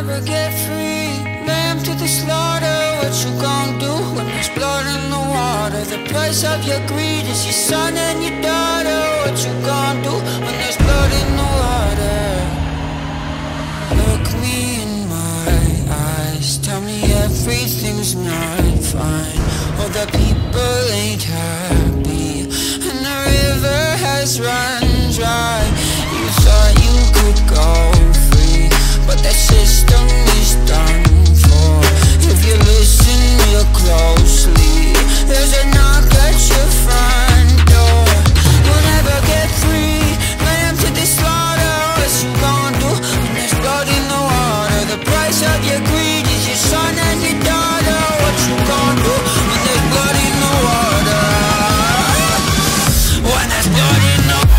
never get free. Lamb to the slaughter, what you gon' do when there's blood in the water? The price of your greed is your son and your daughter. What you gon' do when there's blood in the water? Look me in my eyes, tell me everything's not fine. All the people ain't happy, and the river has run dry. You thought you could go free, but that system is done for. If you listen real closely, there's a knock at your front door. You'll never get free. Lamb to the slaughter, what you gon' do when there's blood in the water? The price of your greed is your son and your daughter. What you gon' do when there's blood in the water? When there's blood in the water.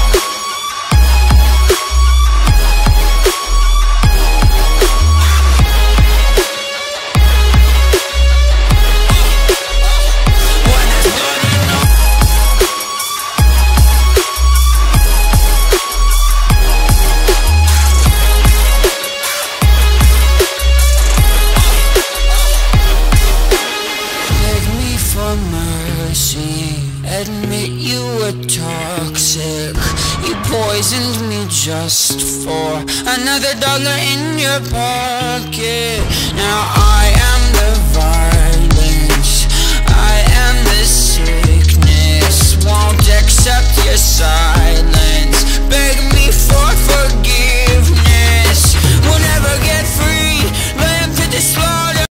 Admit you were toxic. You poisoned me just for another dollar in your pocket. Now I am the virus.